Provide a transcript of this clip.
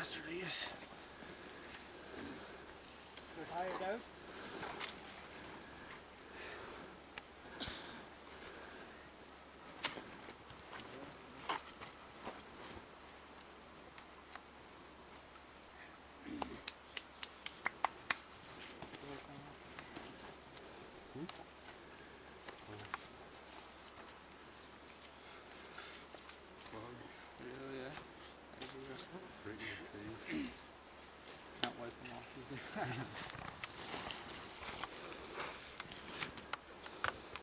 bastard he is. You're tired out? Can't wipe them off.